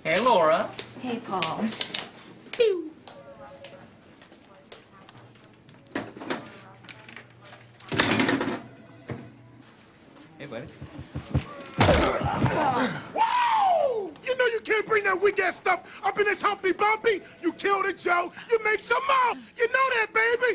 Hey, Laura. Hey, Paul. Pew. Hey, buddy. Whoa! You know you can't bring that weak-ass stuff up in this Humpty Bumpy. You killed a Joe. You make some more. You know that, baby.